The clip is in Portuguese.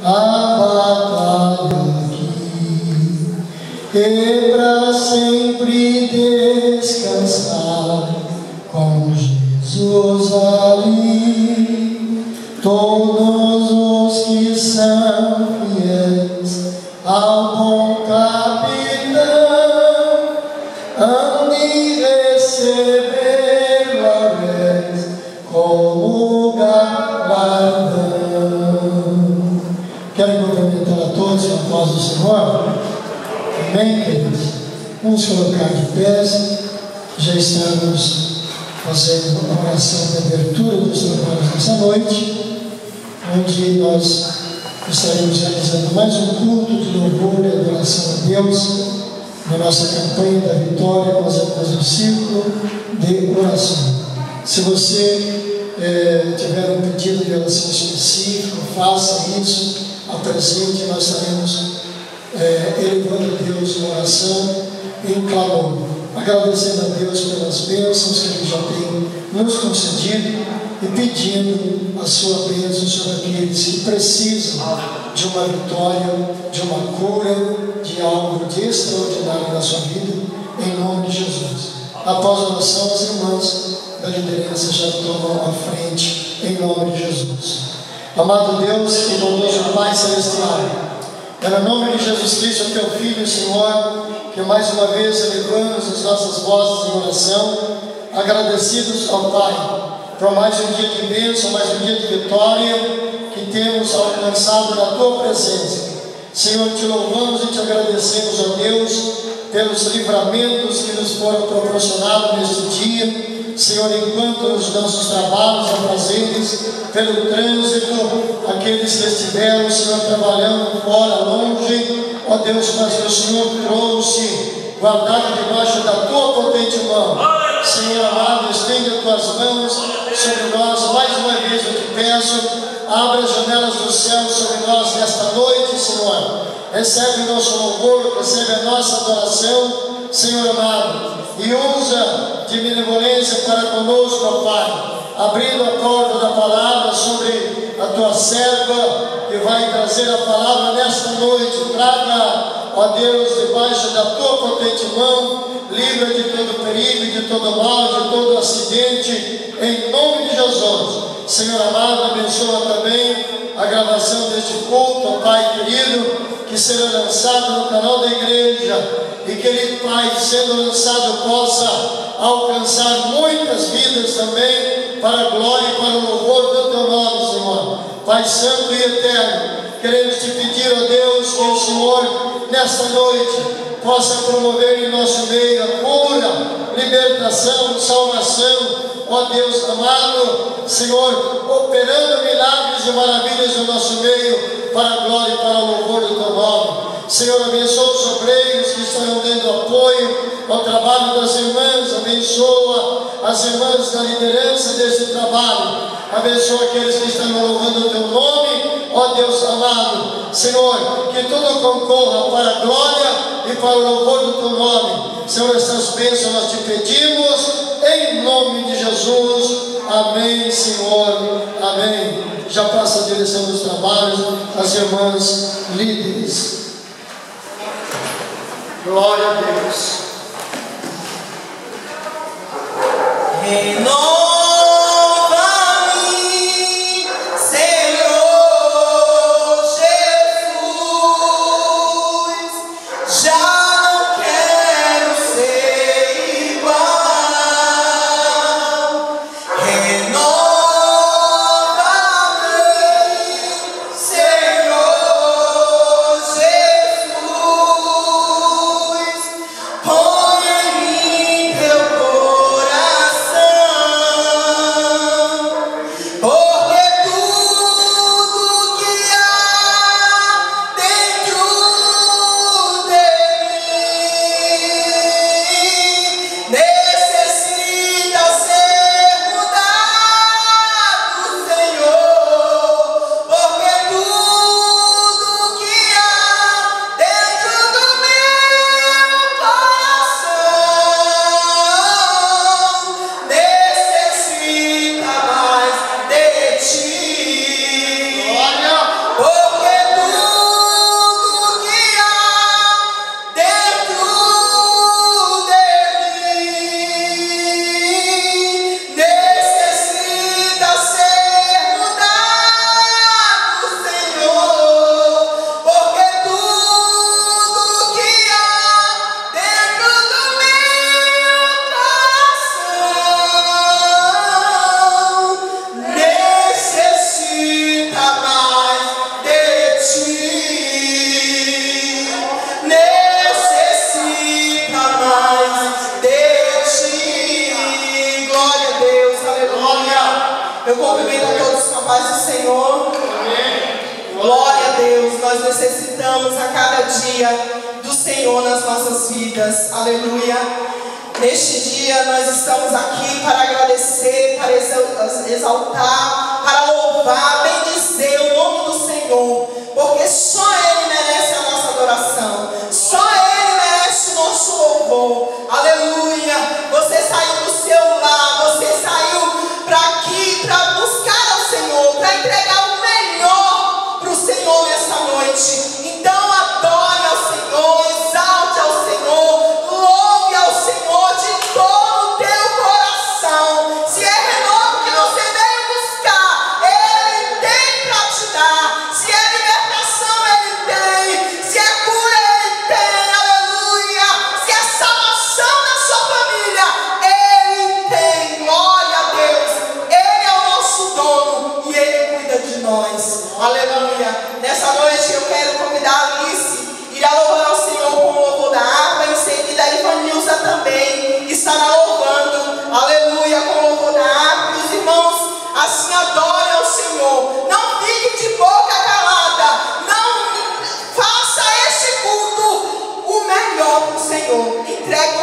a batalha aqui, e pra sempre descansar com Jesus ali. Todos os que são fiéis ao bom capitão hão de receber a vez como galardão. Quero cumprimentar a todos com a paz do Senhor. Amém, queridos? Vamos colocar de pés. Já estamos fazendo uma oração de abertura dos trabalhos nessa noite, onde nós estaremos realizando mais um culto de louvor e adoração a Deus na nossa campanha da vitória, nós temos um círculo de oração. Se você tiver um pedido de oração específico, faça isso, apresente, nós estaremos elevando a Deus em oração, em clamor, agradecendo a Deus pelas bênçãos que Ele já tem nos concedido e pedindo a sua bênção sobre aqueles que precisam de uma vitória, de uma cura, de algo de extraordinário na sua vida, em nome de Jesus. Após a oração, as irmãs da liderança já tomam a frente, em nome de Jesus. Amado Deus e bondoso Pai Celestial, é no nome de Jesus Cristo, teu Filho, Senhor, que mais uma vez elevamos as nossas vozes em oração, agradecidos ao Pai por mais um dia de bênção, mais um dia de vitória que temos alcançado na tua presença. Senhor, te louvamos e te agradecemos, ó Deus, pelos livramentos que nos foram proporcionados neste dia. Senhor, enquanto os nossos trabalhos aprazeres, pelo trânsito, aqueles que estiveram, Senhor, trabalhando fora, longe, ó Deus, mas que o Senhor trouxe, guardado debaixo da tua potente mão. Senhor amado, estende as tuas mãos sobre nós, mais uma vez eu te peço, abre as janelas do céu sobre nós nesta noite, Senhor. Recebe o nosso louvor, recebe a nossa adoração, Senhor amado, e usa de benevolência para conosco, ó Pai, abrindo a porta da palavra sobre a tua serva, que vai trazer a palavra nesta noite. Traga, ó Deus, debaixo da tua potente mão, livra de todo perigo, de todo mal, de todo acidente, em nome de Jesus. Senhor amado, abençoa também a gravação deste culto, ó Pai querido, que será lançado no canal da igreja, e que ele, Pai, sendo lançado, possa alcançar muitas vidas também, para a glória e para o louvor do teu nome, Senhor. Pai santo e eterno, queremos te pedir, ó Deus, que o Senhor, nesta noite, possa promover em nosso meio a cura, libertação, salvação, ó Deus amado, Senhor, operando milagres e maravilhas no nosso meio, para a glória e para o louvor do teu nome. Senhor, abençoa os obreiros que estarão dando apoio ao trabalho das irmãs, abençoa as irmãs da liderança desse trabalho, abençoa aqueles que estão louvando o teu nome, ó Deus amado. Senhor, que tudo concorra para a glória e para o louvor do teu nome. Senhor, essas bênçãos nós te pedimos, em nome de Jesus. Amém, Senhor, amém. Já passa a direção dos trabalhos as irmãs líderes. Glória a Deus. Renova-me, Senhor Jesus, já não quero ser igual. Renova-me, Senhor Jesus, põe em mim teu coração. Eu cumprimento a todos com a paz do Senhor. Glória a Deus. Nós necessitamos a cada dia do Senhor nas nossas vidas. Aleluia. Neste dia nós estamos aqui para agradecer, para exaltar, para louvar, bendizer o nome do Senhor, porque só Ele merece a nossa adoração, só Ele merece o nosso louvor. Aleluia. Você saiu do seu lar, você saiu para aqui para buscar ao Senhor, para entregar o melhor para o Senhor nessa noite. Então adore ao Senhor, exalte ao Senhor, louve ao Senhor de todo o teu coração. Se é renovo que você veio buscar, Ele tem para te dar. Se é libertação, Ele tem. Se é cura, Ele tem. Aleluia. Se é salvação na sua família, Ele tem. Glória a Deus. Ele é o nosso dono e Ele cuida de nós. Aleluia. Nessa noite eu quero convidar a Alice ir a louvar ao Senhor com o louvor da harpa. Em seguida a Ivanilza também estará louvando, aleluia, com o louvor da harpa. E os irmãos assim adorem ao Senhor. Não fique de boca calada. Não faça este culto o melhor para o Senhor. Entregue